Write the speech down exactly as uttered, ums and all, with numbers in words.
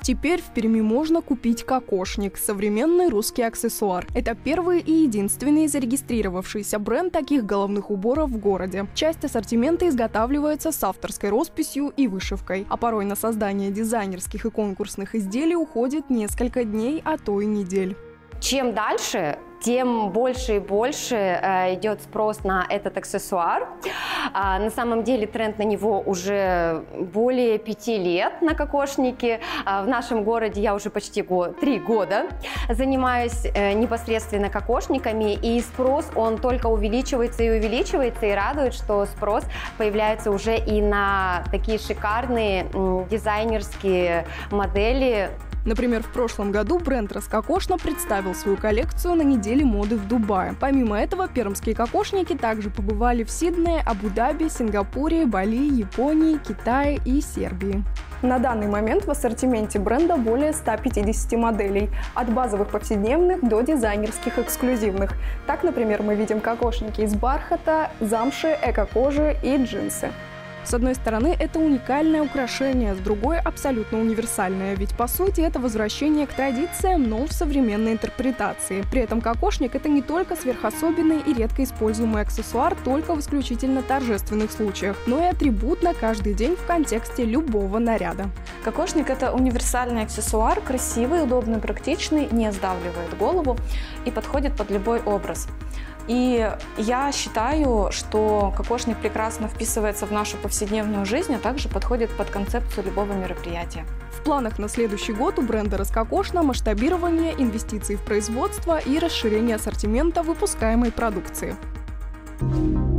Теперь в Перми можно купить кокошник – современный русский аксессуар. Это первый и единственный зарегистрировавшийся бренд таких головных уборов в городе. Часть ассортимента изготавливается с авторской росписью и вышивкой, а порой на создание дизайнерских и конкурсных изделий уходит несколько дней, а то и недель. Чем дальше, тем больше и больше э, идет спрос на этот аксессуар. А, на самом деле тренд на него уже более пяти лет на кокошнике. А, в нашем городе я уже почти год, три года занимаюсь э, непосредственно кокошниками, и спрос он только увеличивается и увеличивается, и радует, что спрос появляется уже и на такие шикарные м, дизайнерские модели. Например, в прошлом году бренд «Роскокошно» представил свою коллекцию на неделе моды в Дубае. Помимо этого, пермские кокошники также побывали в Сиднее, Абу-Даби, Сингапуре, Бали, Японии, Китае и Сербии. На данный момент в ассортименте бренда более ста пятидесяти моделей, от базовых повседневных до дизайнерских эксклюзивных. Так, например, мы видим кокошники из бархата, замши, эко-кожи и джинсы. С одной стороны, это уникальное украшение, с другой – абсолютно универсальное, ведь по сути это возвращение к традициям, но в современной интерпретации. При этом кокошник – это не только сверхособенный и редко используемый аксессуар только в исключительно торжественных случаях, но и атрибут на каждый день в контексте любого наряда. Кокошник – это универсальный аксессуар, красивый, удобный, практичный, не сдавливает голову и подходит под любой образ. И я считаю, что кокошник прекрасно вписывается в нашу повседневную жизнь, а также подходит под концепцию любого мероприятия. В планах на следующий год у бренда «Роскокошно» масштабирование, инвестиции в производство и расширение ассортимента выпускаемой продукции.